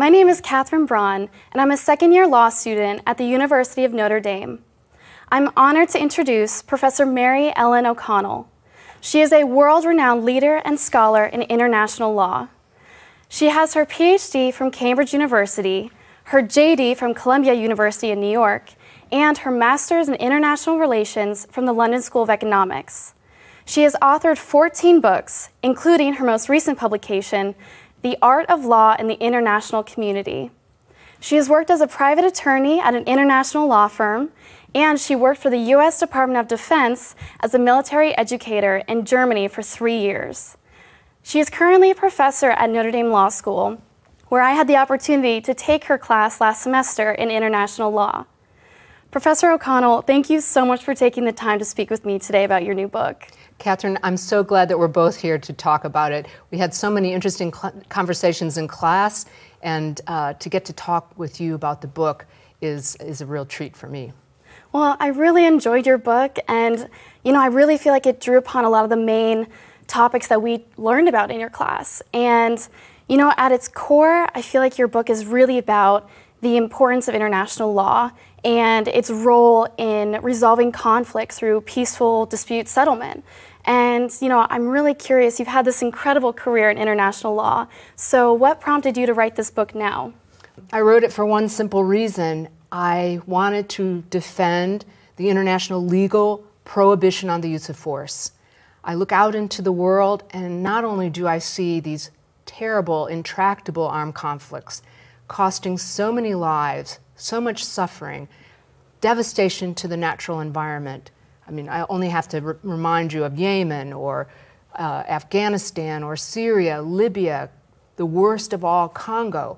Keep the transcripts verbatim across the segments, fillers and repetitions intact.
My name is Catherine Braun, and I'm a second-year law student at the University of Notre Dame. I'm honored to introduce Professor Mary Ellen O'Connell. She is a world-renowned leader and scholar in international law. She has her P H D from Cambridge University, her J D from Columbia University in New York, and her Master's in International Relations from the London School of Economics. She has authored fourteen books, including her most recent publication, The Art of Law in the International Community. She has worked as a private attorney at an international law firm, and she worked for the U S Department of Defense as a military educator in Germany for three years. She is currently a professor at Notre Dame Law School, where I had the opportunity to take her class last semester in international law. Professor O'Connell, thank you so much for taking the time to speak with me today about your new book. Catherine, I'm so glad that we're both here to talk about it. We had so many interesting conversations in class, and uh, to get to talk with you about the book is, is a real treat for me. Well, I really enjoyed your book, and you know, I really feel like it drew upon a lot of the main topics that we learned about in your class. And you know, at its core, I feel like your book is really about the importance of international law and its role in resolving conflict through peaceful dispute settlement. And you know, I'm really curious, you've had this incredible career in international law, so what prompted you to write this book now? I wrote it for one simple reason. I wanted to defend the international legal prohibition on the use of force. I look out into the world, and not only do I see these terrible, intractable armed conflicts costing so many lives, so much suffering, devastation to the natural environment. I mean, I only have to re remind you of Yemen or uh, Afghanistan or Syria, Libya, the worst of all, Congo.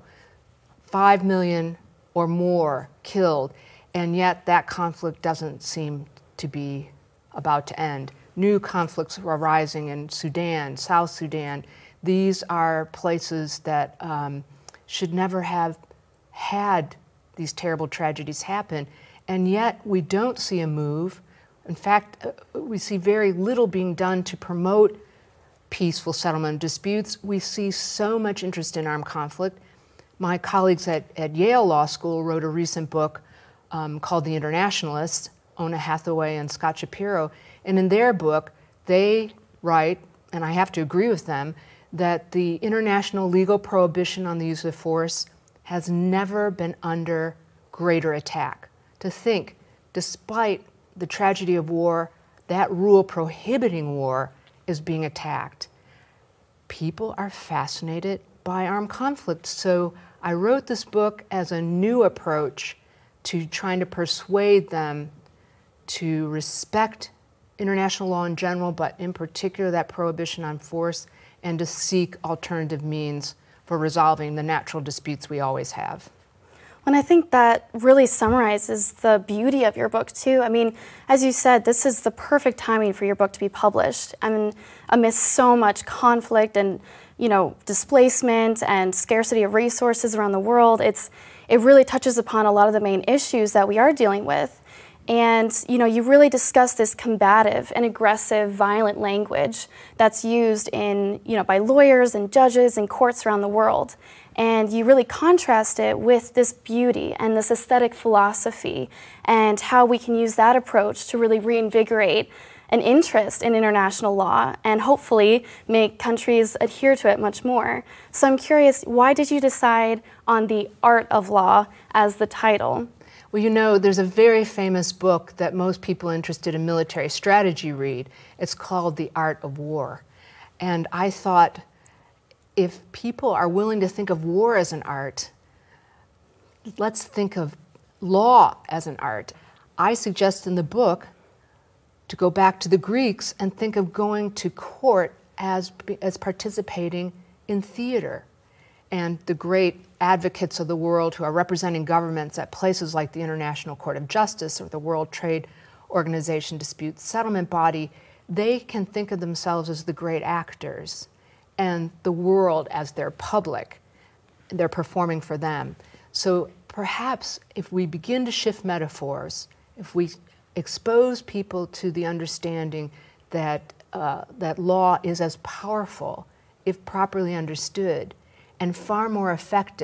Five million or more killed, and yet that conflict doesn't seem to be about to end. New conflicts are arising in Sudan, South Sudan. These are places that um, should never have had these terrible tragedies happen, and yet we don't see a move. In fact, uh, we see very little being done to promote peaceful settlement of disputes. We see so much interest in armed conflict. My colleagues at, at Yale Law School wrote a recent book um, called The Internationalists, Ona Hathaway and Scott Shapiro, and in their book, they write, and I have to agree with them, that the international legal prohibition on the use of force has never been under greater attack. To think, despite the tragedy of war, that rule prohibiting war is being attacked. People are fascinated by armed conflict, so I wrote this book as a new approach to trying to persuade them to respect international law in general, but in particular that prohibition on force, and to seek alternative means for resolving the natural disputes we always have. And I think that really summarizes the beauty of your book too. I mean, as you said, this is the perfect timing for your book to be published. I mean, amidst so much conflict and, you know, displacement and scarcity of resources around the world, it's, it really touches upon a lot of the main issues that we are dealing with. And you know, you really discuss this combative and aggressive, violent language that's used in, you know, by lawyers and judges and courts around the world. And you really contrast it with this beauty and this aesthetic philosophy and how we can use that approach to really reinvigorate an interest in international law and hopefully make countries adhere to it much more. So I'm curious, why did you decide on The Art of Law as the title? Well, you know, there's a very famous book that most people interested in military strategy read. It's called The Art of War. And I thought, if people are willing to think of war as an art, let's think of law as an art. I suggest in the book to go back to the Greeks and think of going to court as, as participating in theater. And the great advocates of the world who are representing governments at places like the International Court of Justice or the World Trade Organization Dispute Settlement Body, they can think of themselves as the great actors and the world as their public. They're performing for them. So perhaps if we begin to shift metaphors, if we expose people to the understanding that, uh, that law is as powerful, if properly understood, and far more effective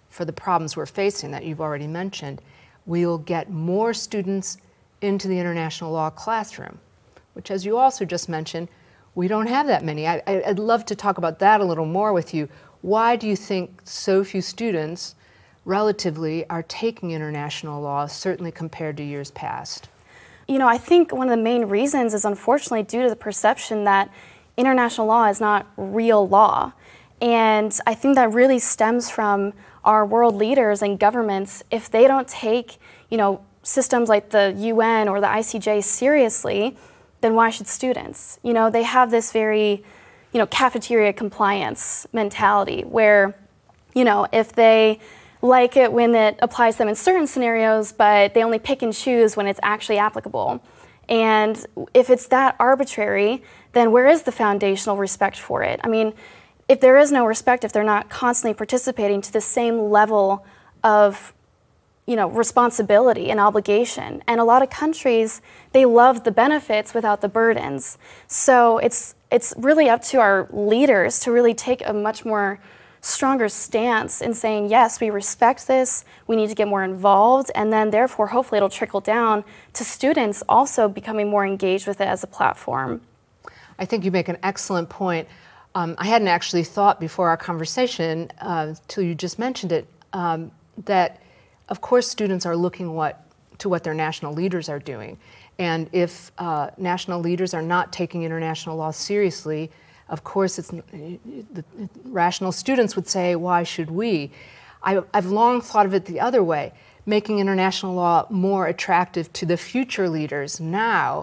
for the problems we're facing that you've already mentioned, we'll get more students into the international law classroom, which, as you also just mentioned, we don't have that many. I, I'd love to talk about that a little more with you. Why do you think so few students, relatively, are taking international law, certainly compared to years past? You know, I think one of the main reasons is unfortunately due to the perception that international law is not real law. And I think that really stems from our world leaders and governments. If they don't take, you know, systems like the U N or the I C J seriously, then why should students? You know, they have this very, you know, cafeteria compliance mentality where, you know, if they like it when it applies to them in certain scenarios, but they only pick and choose when it's actually applicable. And if it's that arbitrary, then where is the foundational respect for it? I mean, if there is no respect, if they're not constantly participating to the same level of, you know, responsibility and obligation. And a lot of countries, they love the benefits without the burdens. So it's, it's really up to our leaders to really take a much more stronger stance in saying, yes, we respect this, we need to get more involved, and then therefore hopefully it'll trickle down to students also becoming more engaged with it as a platform. I think you make an excellent point. Um, I hadn't actually thought before our conversation, uh, till you just mentioned it, um, that of course students are looking what, to what their national leaders are doing. And if uh, national leaders are not taking international law seriously, of course, it's, the rational students would say, why should we? I, I've long thought of it the other way, making international law more attractive to the future leaders now,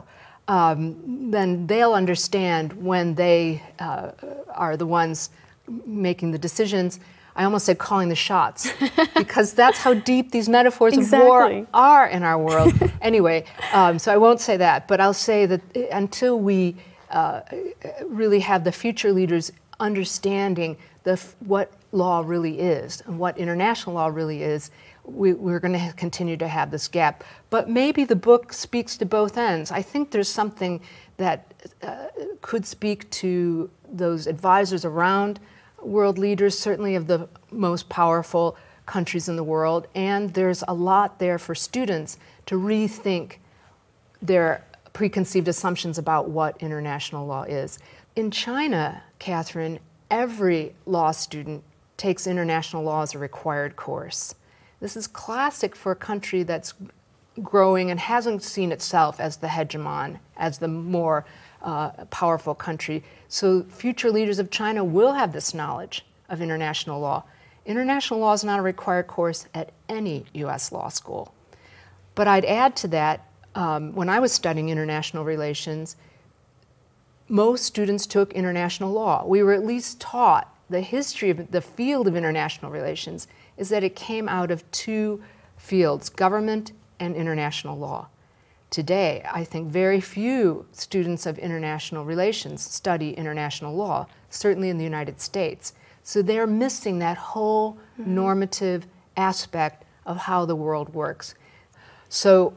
um, then they'll understand when they uh, are the ones making the decisions. I almost said calling the shots, because that's how deep these metaphors exactly. of war are in our world. Anyway, um, so I won't say that, but I'll say that until we Uh, really have the future leaders understanding the, what law really is and what international law really is, we, we're going to continue to have this gap. But maybe the book speaks to both ends. I think there's something that uh, could speak to those advisors around world leaders, certainly of the most powerful countries in the world, and there's a lot there for students to rethink their preconceived assumptions about what international law is. In China, Catherine, every law student takes international law as a required course. This is classic for a country that's growing and hasn't seen itself as the hegemon, as the more uh, powerful country. So future leaders of China will have this knowledge of international law. International law is not a required course at any U S law school. But I'd add to that, Um, when I was studying international relations, most students took international law. We were at least taught the history of the field of international relations is that it came out of two fields, government and international law. Today, I think very few students of international relations study international law, certainly in the United States. So they're missing that whole mm-hmm. normative aspect of how the world works. So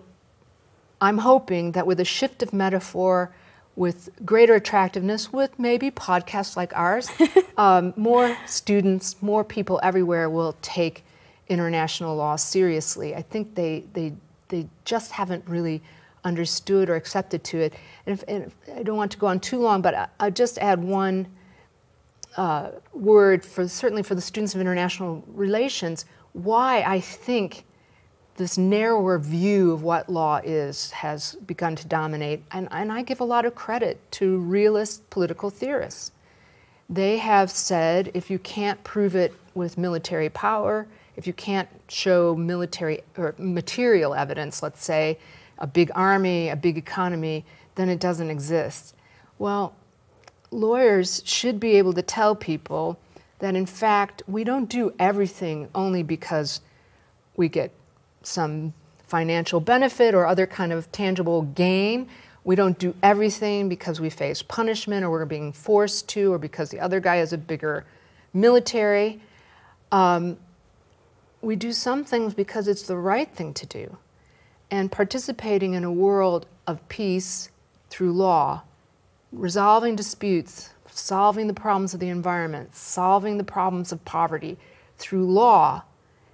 I'm hoping that with a shift of metaphor, with greater attractiveness, with maybe podcasts like ours, um, more students, more people everywhere will take international law seriously. I think they, they, they just haven't really understood or accepted to it. And, if, and if, I don't want to go on too long, but I, I'll just add one uh, word, for certainly for the students of international relations, why I think this narrower view of what law is has begun to dominate. And, and I give a lot of credit to realist political theorists. They have said if you can't prove it with military power, if you can't show military or material evidence, let's say, a big army, a big economy, then it doesn't exist. Well, lawyers should be able to tell people that in fact we don't do everything only because we get some financial benefit or other kind of tangible gain. We don't do everything because we face punishment or we're being forced to or because the other guy has a bigger military. Um, we do some things because it's the right thing to do. And participating in a world of peace through law, resolving disputes, solving the problems of the environment, solving the problems of poverty through law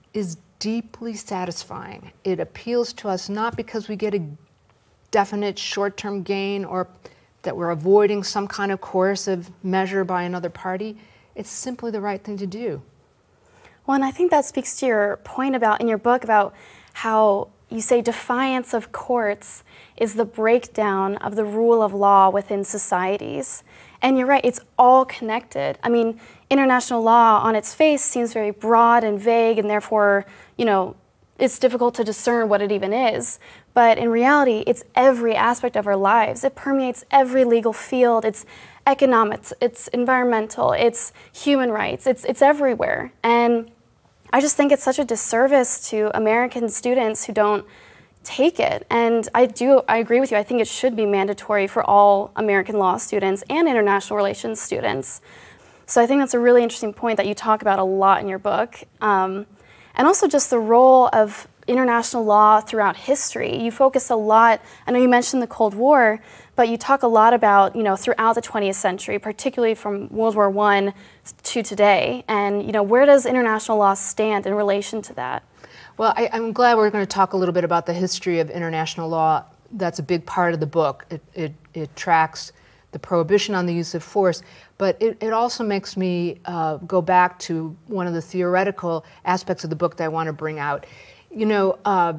is deeply satisfying. It appeals to us not because we get a definite short-term gain or that we're avoiding some kind of coercive measure by another party. It's simply the right thing to do. Well, and I think that speaks to your point about, in your book, about how you say defiance of courts is the breakdown of the rule of law within societies. And you're right, it's all connected. I mean, international law on its face seems very broad and vague, and therefore, you know, it's difficult to discern what it even is. But in reality, it's every aspect of our lives. It permeates every legal field. It's economics, it's environmental, it's human rights, it's, it's everywhere. And I just think it's such a disservice to American students who don't take it. And I do, I agree with you. I think it should be mandatory for all American law students and international relations students. So I think that's a really interesting point that you talk about a lot in your book. Um, and also just the role of international law throughout history. You focus a lot, I know you mentioned the Cold War, but you talk a lot about, you know, throughout the twentieth century, particularly from World War One to today. And, you know, where does international law stand in relation to that? Well, I, I'm glad we're going to talk a little bit about the history of international law. That's a big part of the book. It, it, it tracks the prohibition on the use of force, but it, it also makes me uh, go back to one of the theoretical aspects of the book that I want to bring out. You know, uh,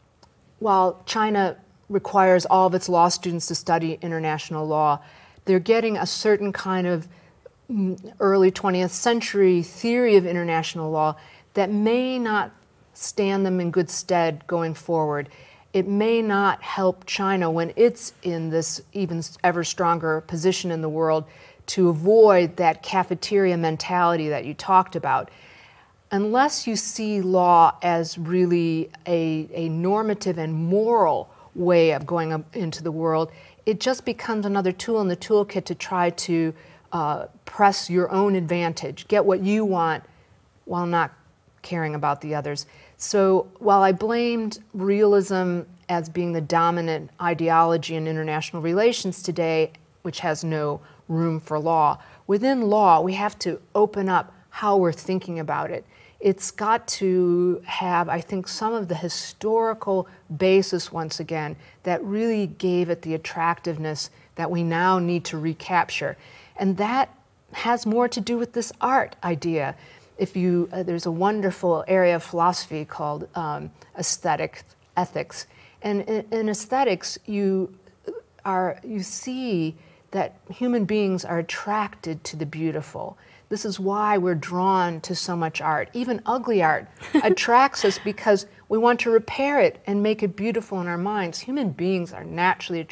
while China requires all of its law students to study international law, they're getting a certain kind of early twentieth century theory of international law that may not stand them in good stead going forward. It may not help China when it's in this even ever stronger position in the world to avoid that cafeteria mentality that you talked about. Unless you see law as really a, a normative and moral way of going up into the world, it just becomes another tool in the toolkit to try to uh, press your own advantage, get what you want while not caring about the others. So while I blamed realism as being the dominant ideology in international relations today, which has no room for law, within law we have to open up how we're thinking about it. It's got to have, I think, some of the historical basis once again that really gave it the attractiveness that we now need to recapture. And that has more to do with this art idea. If you, uh, there's a wonderful area of philosophy called um, aesthetic ethics. And in, in aesthetics, you, are, you see that human beings are attracted to the beautiful. This is why we're drawn to so much art. Even ugly art attracts us because we want to repair it and make it beautiful in our minds. Human beings are naturally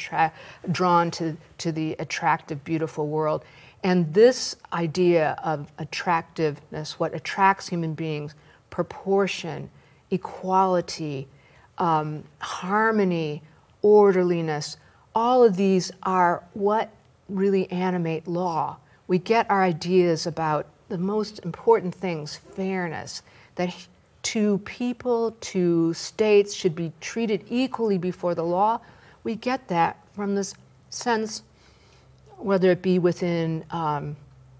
drawn to, to the attractive, beautiful world. And this idea of attractiveness, what attracts human beings, proportion, equality, um, harmony, orderliness, all of these are what really animate law. We get our ideas about the most important things, fairness, that two people, two states should be treated equally before the law. We get that from this sense, whether it be within um,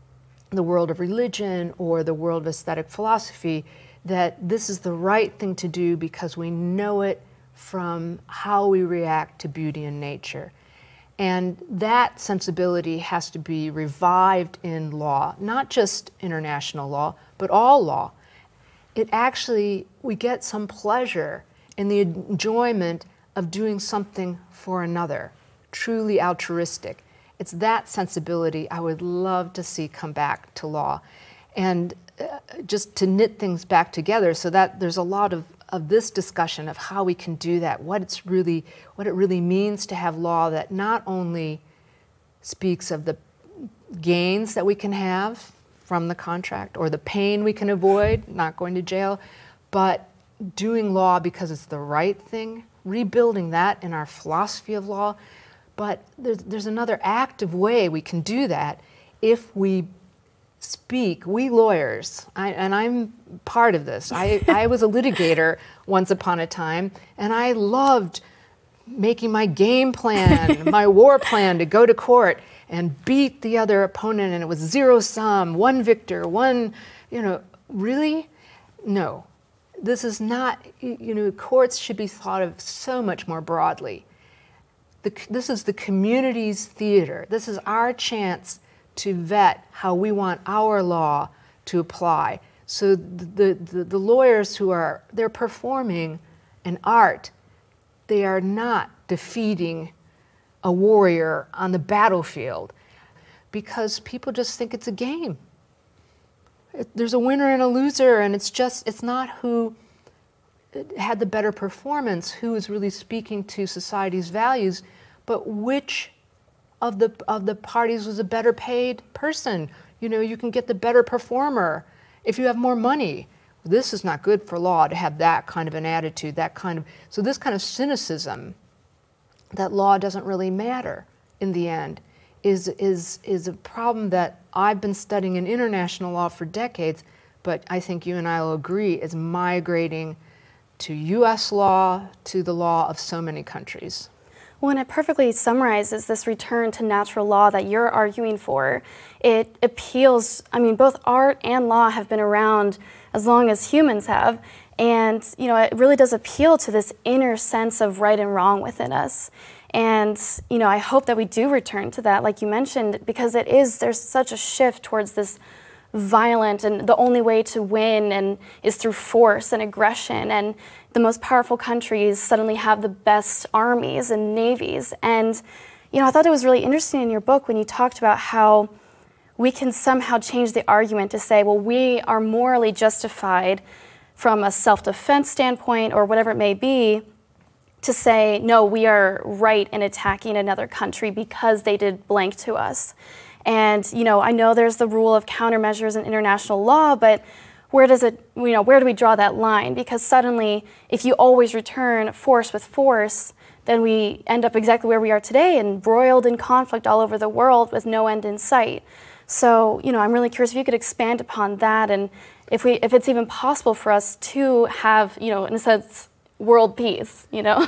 the world of religion or the world of aesthetic philosophy, that this is the right thing to do because we know it from how we react to beauty in nature. And that sensibility has to be revived in law, not just international law, but all law. It actually, we get some pleasure in the enjoyment of doing something for another, truly altruistic. It's that sensibility I would love to see come back to law. And uh, just to knit things back together so that there's a lot of of this discussion of how we can do that, what it's really, what it really means to have law that not only speaks of the gains that we can have from the contract or the pain we can avoid, not going to jail, but doing law because it's the right thing, rebuilding that in our philosophy of law. But there's, there's another active way we can do that if we speak, we lawyers, I, and I'm part of this. I, I was a litigator once upon a time, and I loved making my game plan, my war plan to go to court and beat the other opponent, and it was zero sum, one victor, one, you know, really? No. this is not, you know, courts should be thought of so much more broadly. The, this is the community's theater. This is our chance to vet how we want our law to apply. So the, the, the lawyers who are, they're performing an art. They are not defeating a warrior on the battlefield, because people just think it's a game. It, there's a winner and a loser, and it's just, it's not who had the better performance, who is really speaking to society's values, but which of the, of the parties was a better paid person. You know, you can get the better performer if you have more money. This is not good for law to have that kind of an attitude, that kind of, so this kind of cynicism that law doesn't really matter in the end is, is, is a problem that I've been studying in international law for decades, but I think you and I will agree is migrating to U S law, to the law of so many countries. Well, and it perfectly summarizes this return to natural law that you're arguing for. It appeals, I mean, both art and law have been around as long as humans have, and you know, it really does appeal to this inner sense of right and wrong within us. And you know, I hope that we do return to that, like you mentioned, because it is, there's such a shift towards this violent, and the only way to win and is through force and aggression, and the most powerful countries suddenly have the best armies and navies. And you know, I thought it was really interesting in your book when you talked about how we can somehow change the argument to say, well, we are morally justified from a self-defense standpoint or whatever it may be, to say, no, we are right in attacking another country because they did blank to us. And you know, I know there's the rule of countermeasures in international law, but where does it, you know, where do we draw that line? Because suddenly, if you always return force with force, then we end up exactly where we are today, embroiled in conflict all over the world with no end in sight. So, you know, I'm really curious if you could expand upon that, and if we, if it's even possible for us to have, you know, in a sense, world peace, you know?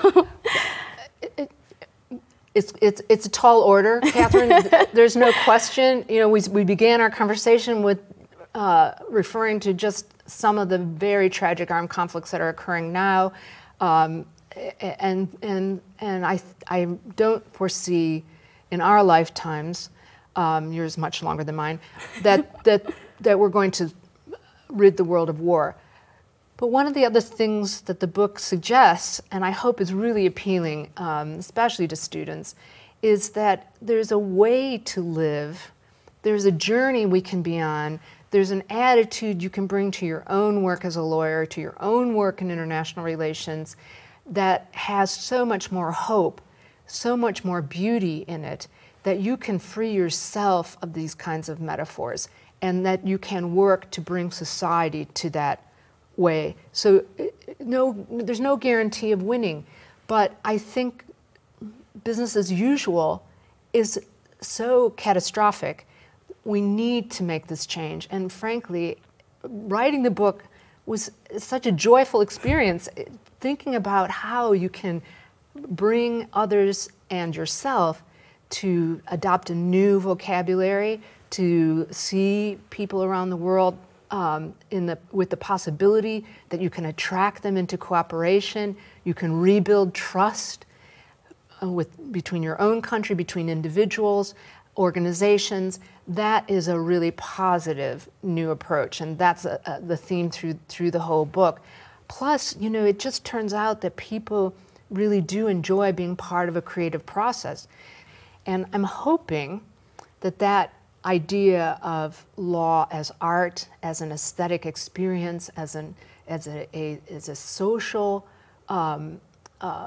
it, it, it's, it's, it's a tall order, Catherine. There's no question. You know, we, we began our conversation with uh, referring to just some of the very tragic armed conflicts that are occurring now. Um, and and, and I, I don't foresee in our lifetimes, um, yours much longer than mine, that, that, that we're going to rid the world of war. But one of the other things that the book suggests, and I hope is really appealing, um, especially to students, is that there's a way to live, there's a journey we can be on, there's an attitude you can bring to your own work as a lawyer, to your own work in international relations, that has so much more hope, so much more beauty in it, that you can free yourself of these kinds of metaphors, and that you can work to bring society to that way. So no, there's no guarantee of winning, but I think business as usual is so catastrophic. We need to make this change, and frankly, writing the book was such a joyful experience, thinking about how you can bring others and yourself to adopt a new vocabulary, to see people around the world Um, in the, with the possibility that you can attract them into cooperation, you can rebuild trust uh, with, between your own country, between individuals, organizations. That is a really positive new approach, and that's a, a, the theme through, through the whole book. Plus, you know, it just turns out that people really do enjoy being part of a creative process. And I'm hoping that that idea of law as art, as an aesthetic experience, as, an, as, a, a, as a social um, uh,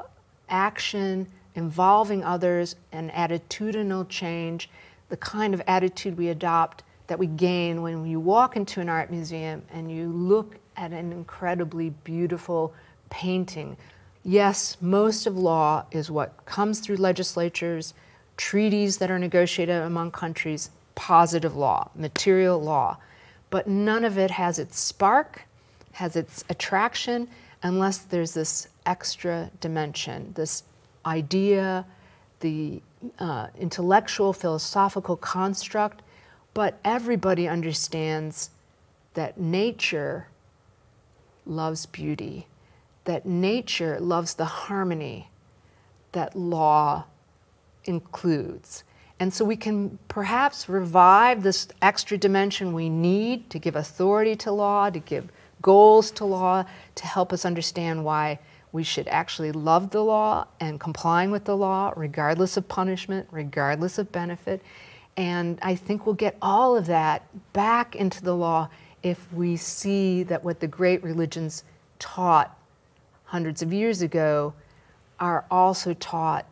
action involving others, an attitudinal change, the kind of attitude we adopt that we gain when you walk into an art museum and you look at an incredibly beautiful painting. Yes, most of law is what comes through legislatures, treaties that are negotiated among countries, positive law, material law, but none of it has its spark, has its attraction, unless there's this extra dimension, this idea, the uh, intellectual, philosophical construct. But everybody understands that nature loves beauty, that nature loves the harmony that law includes. And so we can perhaps revive this extra dimension we need to give authority to law, to give goals to law, to help us understand why we should actually love the law and complying with the law, regardless of punishment, regardless of benefit. And I think we'll get all of that back into the law if we see that what the great religions taught hundreds of years ago are also taught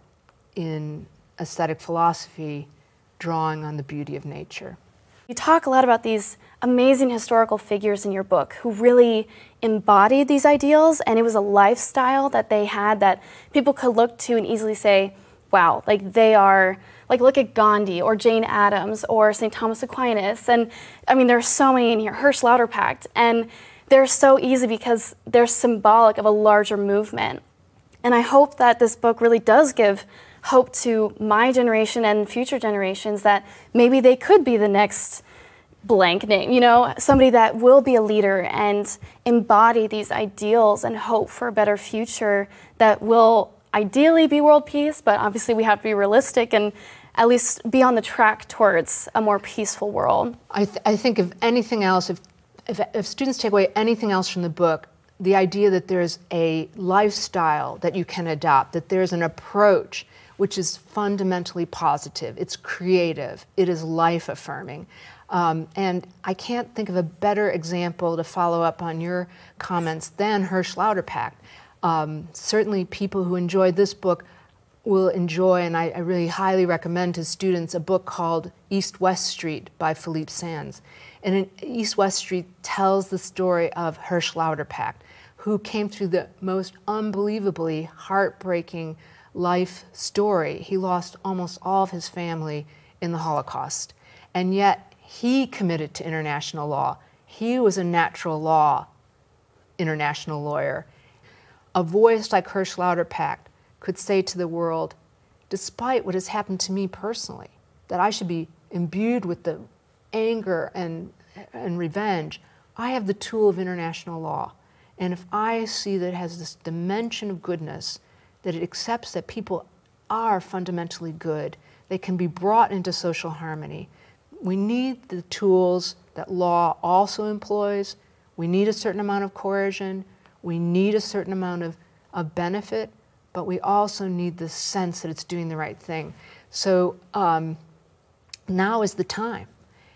in aesthetic philosophy, drawing on the beauty of nature. You talk a lot about these amazing historical figures in your book who really embodied these ideals, and it was a lifestyle that they had that people could look to and easily say, wow, like they are, like look at Gandhi or Jane Addams or Saint Thomas Aquinas. And I mean, there's so many in here, Hersch Lauterpacht, and they're so easy because they're symbolic of a larger movement. And I hope that this book really does give hope to my generation and future generations that maybe they could be the next blank name, you know, somebody that will be a leader and embody these ideals and hope for a better future that will ideally be world peace, but obviously we have to be realistic and at least be on the track towards a more peaceful world. I, th I think if anything else, if, if, if students take away anything else from the book, the idea that there's a lifestyle that you can adopt, that there's an approach which is fundamentally positive, it's creative, it is life-affirming. Um, and I can't think of a better example to follow up on your comments than Hersch Lauterpacht. Um, certainly people who enjoyed this book will enjoy, and I, I really highly recommend to students, a book called East-West Street by Philippe Sands. And in East-West Street tells the story of Hersch Lauterpacht, who came through the most unbelievably heartbreaking life story. He lost almost all of his family in the Holocaust, and yet he committed to international law. He was a natural law international lawyer. A voice like Hersch Lauterpacht could say to the world, despite what has happened to me personally, that I should be imbued with the anger and, and revenge, I have the tool of international law. And if I see that it has this dimension of goodness, that it accepts that people are fundamentally good, they can be brought into social harmony. We need the tools that law also employs. We need a certain amount of coercion. We need a certain amount of, of benefit, but we also need the sense that it's doing the right thing. So um, now is the time.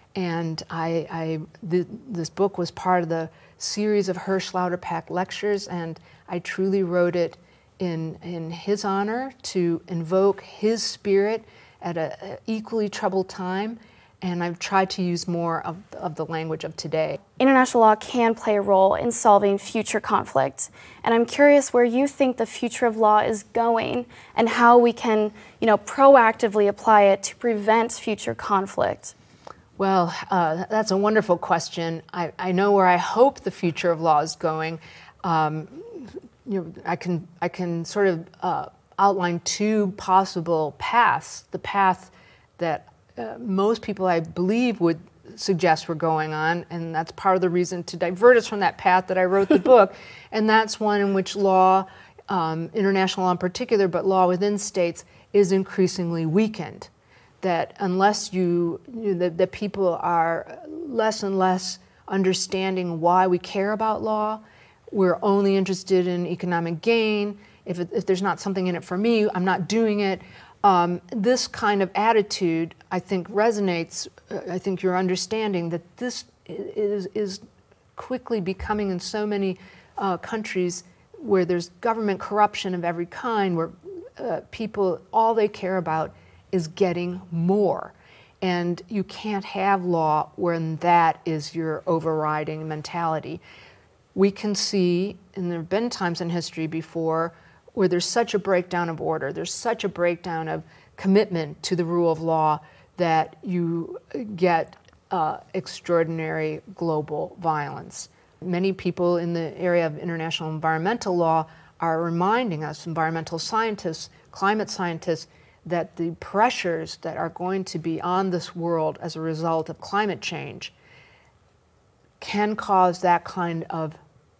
And I, I, th this book was part of the series of Hersch Lauterpacht lectures, and I truly wrote it in, in his honor to invoke his spirit at an equally troubled time, and I've tried to use more of, of the language of today. International law can play a role in solving future conflict, and I'm curious where you think the future of law is going and how we can, you know, proactively apply it to prevent future conflict. Well, uh, that's a wonderful question. I, I know where I hope the future of law is going. Um, you know, I can, I can sort of uh, outline two possible paths. The path that uh, most people, I believe, would suggest we're going on, and that's part of the reason to divert us from that path that I wrote the book, and that's one in which law, um, international law in particular, but law within states, is increasingly weakened. That unless you, you know, that, that people are less and less understanding why we care about law, we're only interested in economic gain. If, it, if there's not something in it for me, I'm not doing it. Um, this kind of attitude, I think, resonates. Uh, I think you're understanding that this is, is quickly becoming in so many uh, countries where there's government corruption of every kind, where uh, people, all they care about is getting more. And you can't have law when that is your overriding mentality. We can see, and there have been times in history before, where there's such a breakdown of order, there's such a breakdown of commitment to the rule of law that you get uh, extraordinary global violence. Many people in the area of international environmental law are reminding us, environmental scientists, climate scientists, that the pressures that are going to be on this world as a result of climate change can cause that kind of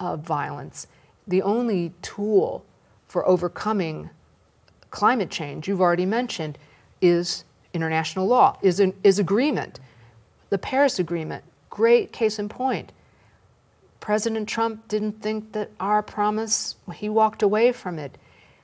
of violence. The only tool for overcoming climate change, you've already mentioned, is international law, is, an, is agreement. The Paris Agreement, great case in point. President Trump didn't think that our promise, he walked away from it.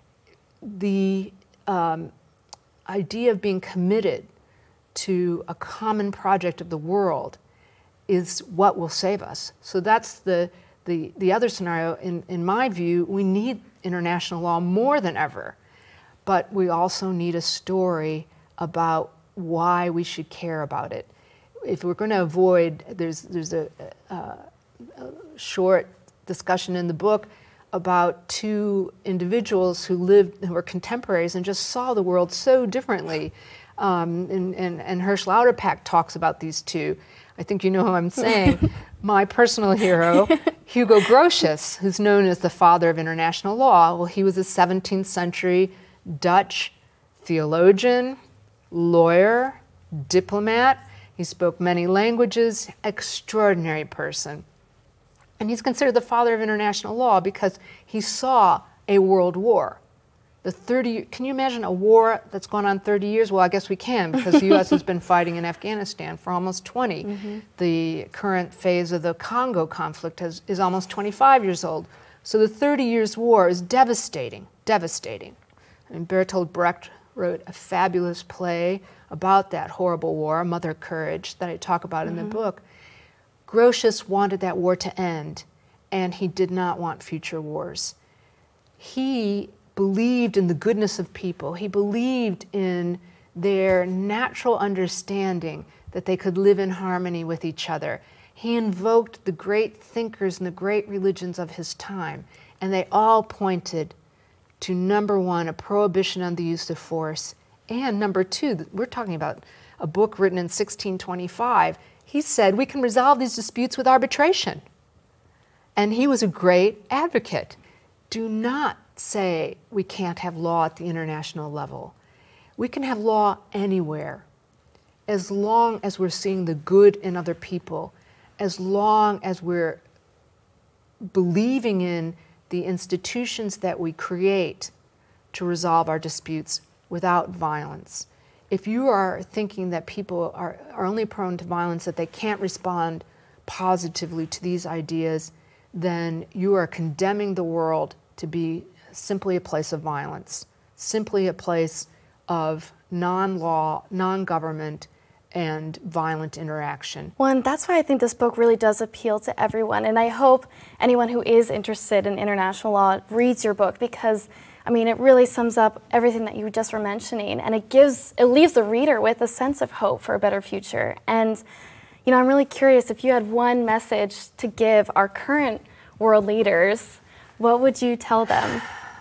The um, idea of being committed to a common project of the world is what will save us. So that's the, the, the other scenario. In, in my view, we need international law more than ever, but we also need a story about why we should care about it. If we're going to avoid, there's, there's a, a, a short discussion in the book about two individuals who lived, who were contemporaries and just saw the world so differently. Um, and, and, and Hersch Lauterpacht talks about these two. I think you know who I'm saying. My personal hero, Hugo Grotius, who's known as the father of international law. Well, he was a seventeenth century Dutch theologian, lawyer, diplomat. He spoke many languages, extraordinary person. And he's considered the father of international law because he saw a world war. The thirty, can you imagine a war that's gone on thirty years? Well, I guess we can, because the U S has been fighting in Afghanistan for almost twenty. Mm-hmm. The current phase of the Congo conflict has, is almost twenty-five years old. So the thirty years war is devastating, devastating. And Bertolt Brecht wrote a fabulous play about that horrible war, Mother Courage, that I talk about mm-hmm. in the book. Grotius wanted that war to end, and he did not want future wars. He believed in the goodness of people. He believed in their natural understanding that they could live in harmony with each other. He invoked the great thinkers and the great religions of his time, and they all pointed to, number one, a prohibition on the use of force, and number two, we're talking about a book written in sixteen twenty-five. He said we can resolve these disputes with arbitration. And he was a great advocate. Do not say we can't have law at the international level. We can have law anywhere, as long as we're seeing the good in other people, as long as we're believing in the institutions that we create to resolve our disputes without violence. If you are thinking that people are, are only prone to violence, that they can't respond positively to these ideas, then you are condemning the world to be simply a place of violence, simply a place of non-law, non-government, and violent interaction. Well, and that's why I think this book really does appeal to everyone. And I hope anyone who is interested in international law reads your book, because I mean, it really sums up everything that you just were mentioning, and it gives, it leaves the reader with a sense of hope for a better future. And, you know, I'm really curious, if you had one message to give our current world leaders, what would you tell them?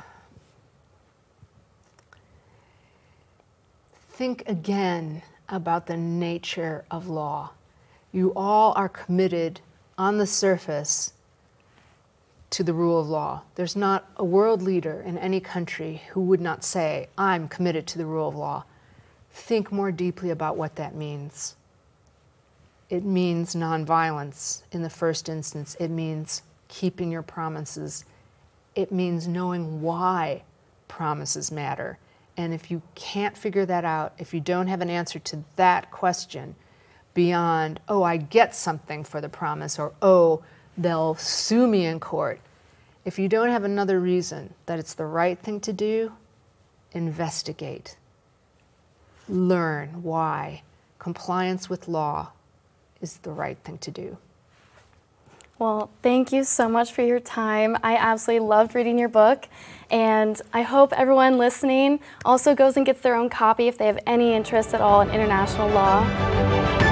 Think again about the nature of law. You all are committed on the surface to the rule of law. There's not a world leader in any country who would not say, I'm committed to the rule of law. Think more deeply about what that means. It means nonviolence in the first instance. It means keeping your promises. It means knowing why promises matter. And if you can't figure that out, if you don't have an answer to that question beyond, oh, I get something for the promise, or oh, they'll sue me in court. If you don't have another reason that it's the right thing to do, investigate. Learn why compliance with law is the right thing to do. Well, thank you so much for your time. I absolutely loved reading your book, and I hope everyone listening also goes and gets their own copy if they have any interest at all in international law.